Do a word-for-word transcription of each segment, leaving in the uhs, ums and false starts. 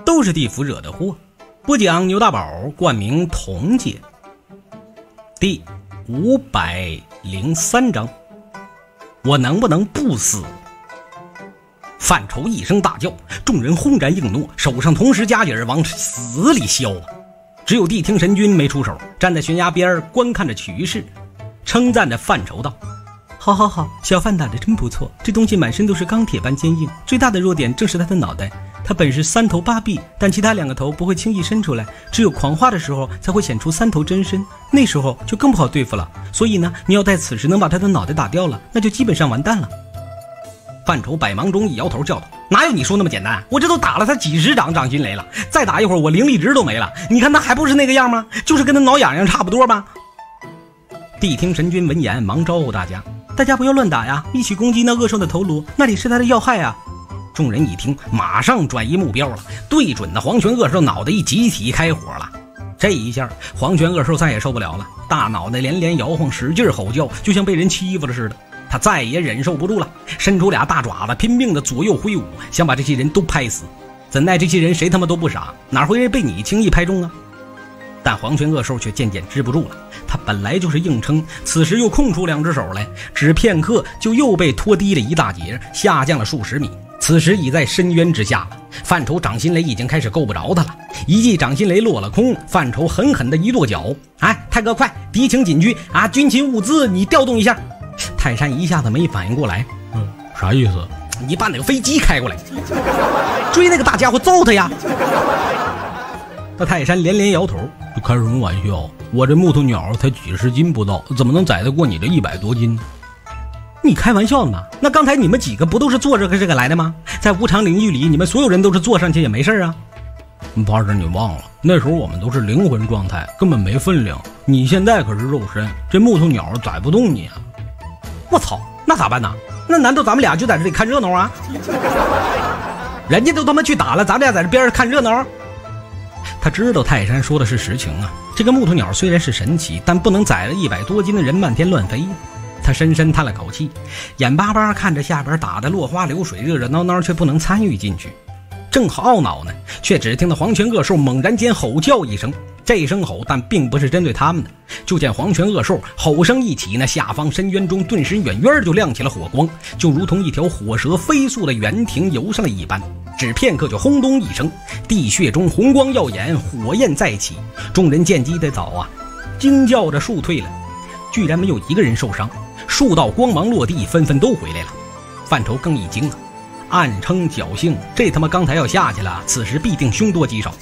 都是地府惹的祸。不讲牛大宝，冠名童姐。第五百零三章，我能不能不死？范畴一声大叫，众人轰然应诺，手上同时夹紧往死里削啊！只有谛听神君没出手，站在悬崖边观看着曲势，称赞着范畴道：好好好，小范打得真不错，这东西满身都是钢铁般坚硬，最大的弱点正是他的脑袋。他本是三头八臂，但其他两个头不会轻易伸出来，只有狂化的时候才会显出三头真身，那时候就更不好对付了。所以呢，你要在此时能把他的脑袋打掉了，那就基本上完蛋了。范畴百忙中一摇头叫道：哪有你说那么简单？我这都打了他几十掌掌心雷了，再打一会儿我灵力值都没了，你看他还不是那个样吗？就是跟他挠痒痒差不多吧。谛听神君闻言忙招呼大家：大家不要乱打呀，一起攻击那恶兽的头颅，那里是他的要害啊。众人一听，马上转移目标了，对准的黄泉恶兽脑袋一集体开火了。这一下黄泉恶兽再也受不了了，大脑袋连连摇晃，使劲吼叫，就像被人欺负了似的。他再也忍受不住了，伸出俩大爪子拼命的左右挥舞，想把这些人都拍死。怎奈这些人谁他妈都不傻，哪会被你轻易拍中啊？但黄泉恶兽却渐渐支不住了，他本来就是硬撑，此时又空出两只手来，只片刻就又被拖低了一大截，下降了数十米，此时已在深渊之下了。范畴掌心雷已经开始够不着他了，一记掌心雷落了空，范畴狠狠的一跺脚：哎，泰哥快，敌情紧居啊，军情物资你调动一下。泰山一下子没反应过来， 嗯，啥意思？ 你把那个飞机开过来，追那个大家伙揍他呀！那泰山连连摇头： 你开什么玩笑？我这木头鸟才几十斤不到，怎么能载得过你这一百多斤呢？ 你开玩笑呢吗？那刚才你们几个不都是坐这个这个来的吗？在无常领域里，你们所有人都是坐上去也没事啊。 怕是你忘了，那时候我们都是灵魂状态，根本没分量。你现在可是肉身，这木头鸟载不动你啊！ 我操，那咋办呢？那难道咱们俩就在这里看热闹啊？人家都他妈去打了，咱们俩在这边上看热闹？他知道泰山说的是实情啊，这个木头鸟虽然是神奇，但不能载了一百多斤的人漫天乱飞。他深深叹了口气，眼巴巴看着下边打得落花流水，热热闹闹，却不能参与进去。正懊恼呢，却只听到黄泉恶兽猛然间吼叫一声，这声吼但并不是针对他们的。就见黄泉恶兽吼声一起，那下方深渊中顿时远远就亮起了火光，就如同一条火蛇飞速的远艇游上了一般。只片刻就轰咚一声，地穴中红光耀眼，火焰再起。众人见机得早啊，惊叫着速退了，居然没有一个人受伤。数道光芒落地，纷纷都回来了。范畴更一惊啊，暗称侥幸，这他妈刚才要下去了，此时必定凶多吉少。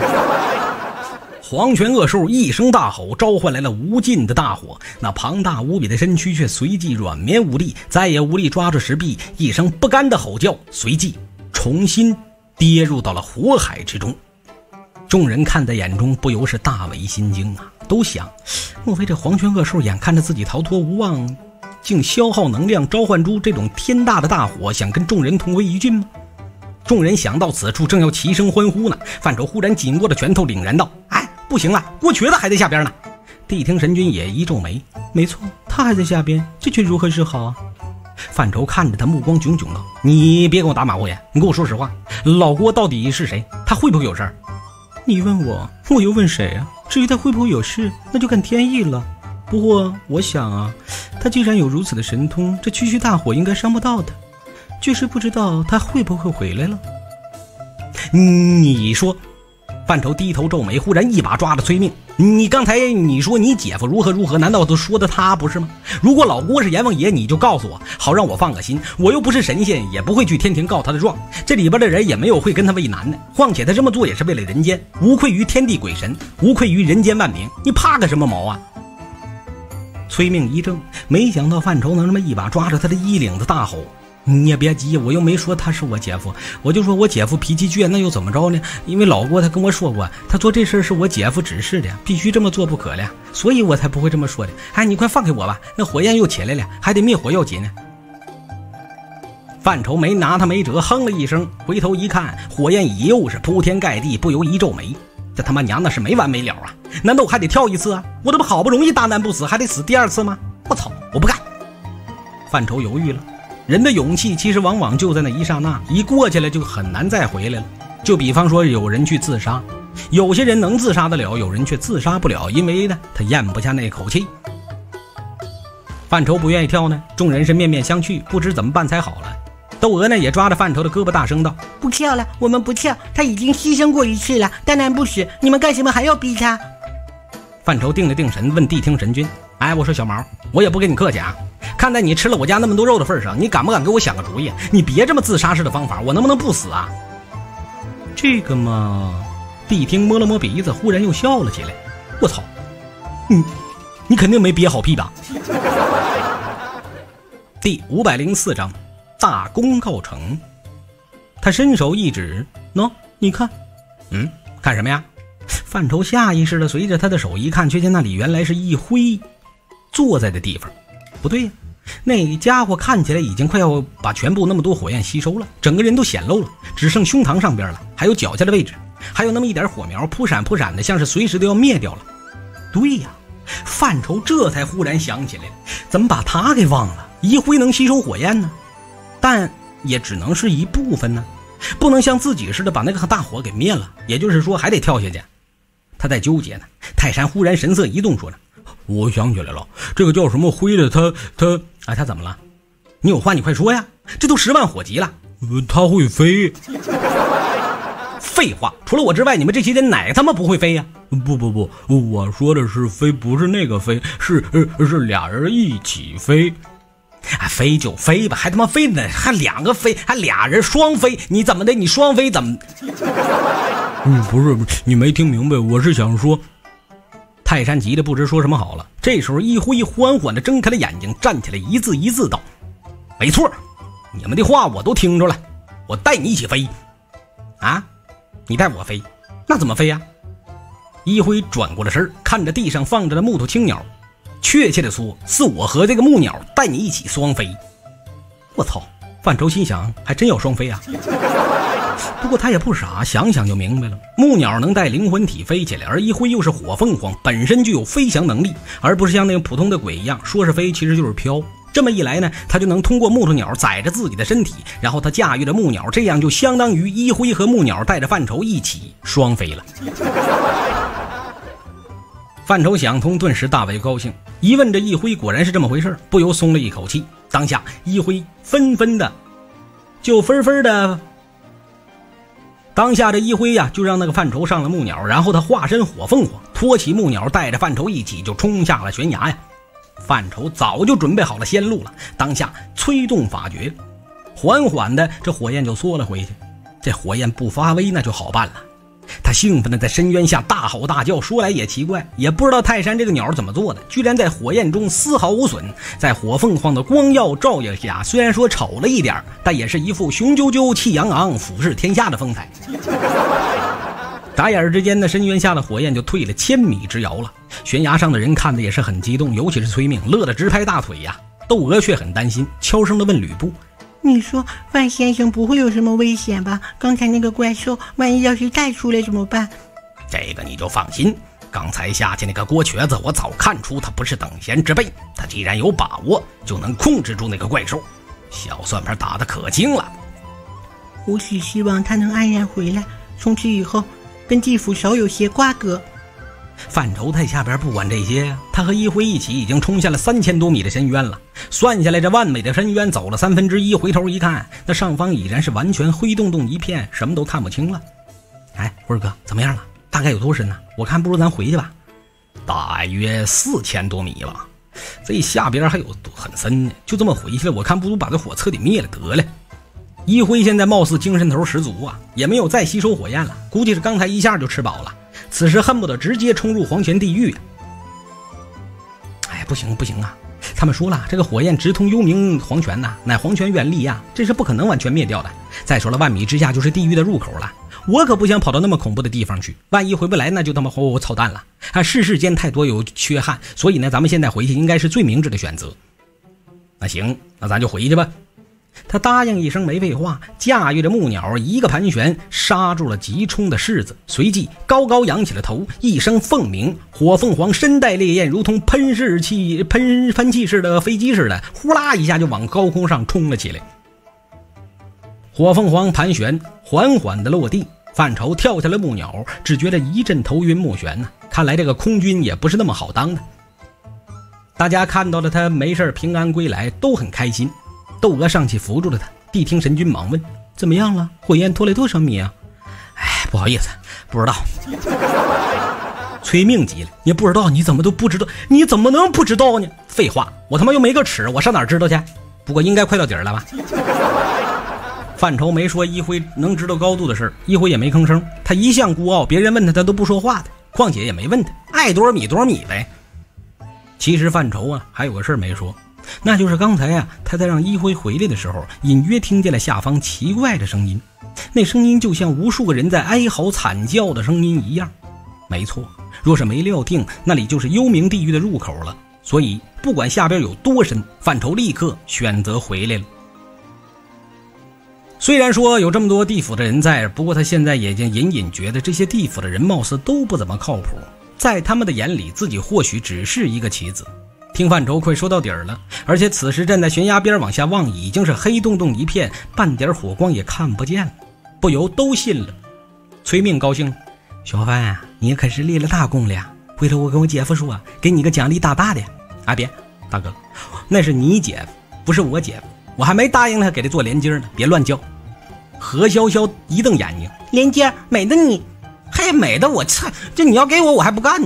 黄泉恶兽一声大吼，召唤来了无尽的大火，那庞大无比的身躯却随即软绵无力，再也无力抓住石壁，一声不甘的吼叫，随即重新跌入到了火海之中。众人看在眼中，不由是大为心惊啊，都想，莫非这黄泉恶兽眼看着自己逃脱无望，竟消耗能量召唤出这种天大的大火，想跟众人同归于尽吗？众人想到此处，正要齐声欢呼呢，范畴忽然紧握着拳头，凛然道：哎，不行了，郭瘸子还在下边呢。谛听神君也一皱眉：没错，他还在下边，这却如何是好啊？范畴看着他，目光炯炯道：你别跟我打马虎眼，你给我说实话，老郭到底是谁？他会不会有事儿？你问我，我又问谁啊？至于他会不会有事，那就看天意了。不过我想啊，他既然有如此的神通，这区区大火应该伤不到他，就是不知道他会不会回来了。你说？范畴低头皱眉，忽然一把抓着崔命：你刚才你说你姐夫如何如何，难道都说的他不是吗？如果老郭是阎王爷，你就告诉我，好让我放个心。我又不是神仙，也不会去天庭告他的状，这里边的人也没有会跟他为难的，况且他这么做也是为了人间，无愧于天地鬼神，无愧于人间万民，你怕个什么毛啊？崔命一怔，没想到范畴能这么一把抓着他的衣领子大吼：你也别急，我又没说他是我姐夫，我就说我姐夫脾气倔，那又怎么着呢？因为老郭他跟我说过，他做这事是我姐夫指示的，必须这么做不可了，所以我才不会这么说的。哎，你快放开我吧，那火焰又起来了，还得灭火要紧呢。范畴没拿他没辙，哼了一声，回头一看，火焰已又是铺天盖地，不由一皱眉：这他妈娘的是没完没了啊！难道我还得跳一次啊？我这不好不容易大难不死，还得死第二次吗？我操，我不干！范畴犹豫了。人的勇气其实往往就在那一刹那，一过去了就很难再回来了。 就比方说有人去自杀，有些人能自杀得了，有人却自杀不了，因为呢他咽不下那口气。范畴不愿意跳呢，众人是面面相觑，不知怎么办才好了。窦娥呢也抓着范畴的胳膊大声道： 不跳了，我们不跳，他已经牺牲过一次了，当然不死，你们干什么还要逼他？ 范畴定了定神，问谛听神君：哎，我说小毛，我也不跟你客气啊，看在你吃了我家那么多肉的份上，你敢不敢给我想个主意？你别这么自杀式的方法，我能不能不死啊？这个嘛，谛听摸了摸鼻子，忽然又笑了起来。我操，你你肯定没憋好屁吧？第五百零四章，大功告成。他伸手一指，喏，你看。嗯，看什么呀？范畴下意识的随着他的手一看，却见那里原来是一辉坐在的地方。不对呀，那家伙看起来已经快要把全部那么多火焰吸收了，整个人都显露了，只剩胸膛上边了，还有脚下的位置，还有那么一点火苗扑闪扑闪的，像是随时都要灭掉了。对呀，范畴这才忽然想起来，怎么把他给忘了？一辉能吸收火焰呢，但也只能是一部分呢，不能像自己似的把那个大火给灭了，也就是说还得跳下去。他在纠结呢，泰山忽然神色一动，说了：我想起来了，这个叫什么辉的，他他哎，他怎么了？你有话你快说呀，这都十万火急了。呃、他会飞。废话，除了我之外，你们这些人哪他妈不会飞呀？不不不，我说的是飞，不是那个飞，是呃是俩人一起飞。啊，飞就飞吧，还他妈飞呢，还两个飞，还俩人双飞，你怎么的？你双飞怎么？嗯，不是，你没听明白，我是想说。泰山急得不知说什么好了。这时候，一辉缓缓地睁开了眼睛，站起来，一字一字道：“没错，你们的话我都听着了，我带你一起飞。”啊，你带我飞？那怎么飞呀？一辉转过了身，看着地上放着的木头青鸟。确切的说，是我和这个木鸟带你一起双飞。我操！范畴心想，还真要双飞啊。不过他也不傻，想想就明白了，木鸟能带灵魂体飞起来，而一辉又是火凤凰，本身具有飞翔能力，而不是像那个普通的鬼一样，说是飞其实就是飘。这么一来呢，他就能通过木头鸟载着自己的身体，然后他驾驭着木鸟，这样就相当于一辉和木鸟带着范畴一起双飞了。范畴想通，顿时大为高兴，一问这一辉果然是这么回事，不由松了一口气。当下一辉纷纷的就纷纷的当下这一辉呀、啊，就让那个范畴上了木鸟，然后他化身火凤凰，托起木鸟，带着范畴一起就冲下了悬崖呀。范畴早就准备好了先路了，当下催动法诀，缓缓的这火焰就缩了回去。这火焰不发威那就好办了。他兴奋的在深渊下大吼大叫，说来也奇怪，也不知道泰山这个鸟怎么做的，居然在火焰中丝毫无损，在火凤凰的光耀照耀下，虽然说丑了一点，但也是一副雄赳赳气昂昂俯视天下的风采。眨眼之间呢，深渊下的火焰就退了千米之遥了。悬崖上的人看的也是很激动，尤其是崔命，乐得直拍大腿呀。窦娥却很担心，悄声地问吕布： 你说范先生不会有什么危险吧？刚才那个怪兽万一要是再出来怎么办？ 这个你就放心，刚才下去那个郭瘸子，我早看出他不是等闲之辈，他既然有把握，就能控制住那个怪兽。小算盘打得可精了。 我只希望他能安然回来，从此以后跟地府少有些瓜葛。 范畴在下边不管这些，他和一辉一起已经冲下了三千多米的深渊了。算下来这万美的深渊走了三分之一，回头一看，那上方已然是完全灰洞洞一片，什么都看不清了。哎，辉哥怎么样了？大概有多深呢？我看不如咱回去吧。大约四千多米吧，这下边还有很深呢，就这么回去了，我看不如把这火彻底灭了得了。一辉现在貌似精神头十足啊，也没有再吸收火焰了，估计是刚才一下就吃饱了，此时恨不得直接冲入黄泉地狱。哎，不行不行啊！他们说了，这个火焰直通幽冥黄泉呐、啊，乃黄泉原力呀，这是不可能完全灭掉的。再说了，万米之下就是地狱的入口了，我可不想跑到那么恐怖的地方去，万一回不来，那就他妈活活操蛋了啊！世事间太多有缺憾，所以呢，咱们现在回去应该是最明智的选择。那行，那咱就回去吧。他答应一声，没废话，驾驭着木鸟一个盘旋，杀住了急冲的柿子，随即高高扬起了头，一声凤鸣，火凤凰身带烈焰，如同喷射器喷喷气似的飞机似的，呼啦一下就往高空上冲了起来。火凤凰盘旋，缓缓的落地， 范畴跳下了木鸟，只觉得一阵头晕目眩呢、啊。看来这个空军也不是那么好当的。大家看到了他没事平安归来，都很开心。窦娥上去扶住了他，谛听神君忙问：“怎么样了？火焰拖了多少米啊？”“哎，不好意思，不知道。”崔命急了：“你不知道，你怎么都不知道？你怎么能不知道呢？废话，我他妈又没个尺，我上哪儿知道去？不过应该快到底儿了吧？”范畴没说一辉能知道高度的事儿，一辉也没吭声。他一向孤傲，别人问他他都不说话的，况且也没问他，爱多少米多少米呗。其实范畴啊还有个事儿没说，那就是刚才啊他在让一辉回来的时候，隐约听见了下方奇怪的声音，那声音就像无数个人在哀嚎惨叫的声音一样。没错，若是没料定，那里就是幽冥地狱的入口了。所以不管下边有多深，范畴立刻选择回来了。虽然说有这么多地府的人在，不过他现在也已经隐隐觉得这些地府的人貌似都不怎么靠谱，在他们的眼里自己或许只是一个棋子。听范畴快说到底儿了，而且此时站在悬崖边往下望，已经是黑洞洞一片，半点火光也看不见了，不由都信了。崔命高兴了：“小范啊，你可是立了大功了呀，回头我跟我姐夫说，给你个奖励大大的。”“啊别，大哥，那是你姐夫，不是我姐夫，我还没答应他给他做连襟呢，别乱叫。”何潇潇一瞪眼睛：“ 连襟美的你， 还美的我，操！这你要给我，我还不干呢。”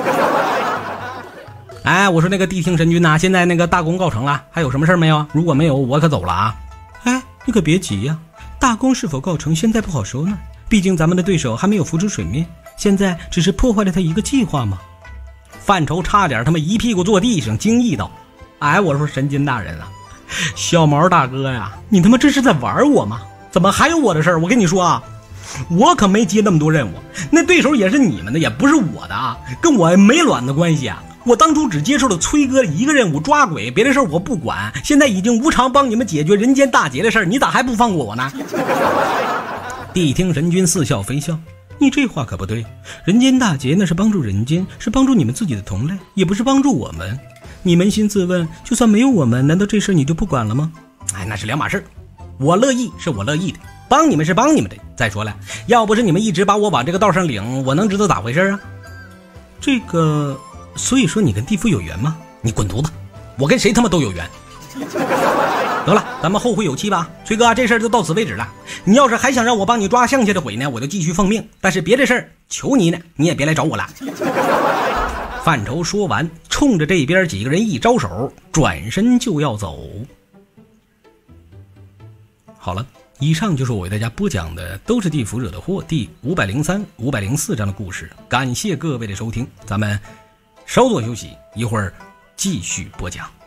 哎，我说那个谛听神君呐、啊，现在那个大功告成了，还有什么事没有？如果没有，我可走了啊！ 哎，你可别急呀、啊，大功是否告成，现在不好说呢。毕竟咱们的对手还没有浮出水面，现在只是破坏了他一个计划嘛。 范畴差点他妈一屁股坐地上，惊异道：“哎，我说神君大人啊，小毛大哥呀，你他妈这是在玩我吗？怎么还有我的事儿？我跟你说啊，我可没接那么多任务，那对手也是你们的，也不是我的啊，跟我没卵的关系啊！我当初只接受了崔哥一个任务抓鬼，别的事儿我不管。现在已经无偿帮你们解决人间大劫的事儿，你咋还不放过我呢？”谛听神君似笑非笑：“ 你这话可不对，人间大劫那是帮助人间，是帮助你们自己的同类，也不是帮助我们。你扪心自问，就算没有我们，难道这事你就不管了吗？”“ 哎，那是两码事，我乐意是我乐意的，帮你们是帮你们的。再说了，要不是你们一直把我往这个道上领，我能知道咋回事啊？”“ 这个，所以说你跟地府有缘吗？”“ 你滚犊子，我跟谁他妈都有缘。”“得了，咱们后会有期吧。崔哥，这事儿就到此为止了。你要是还想让我帮你抓剩下的鬼呢，我就继续奉命。但是别的事儿，求你呢，你也别来找我了。”范畴说完，冲着这边几个人一招手，转身就要走。好了，以上就是我为大家播讲的都是地府惹的祸第五百零三、五百零四章的故事。感谢各位的收听，咱们稍作休息，一会儿继续播讲。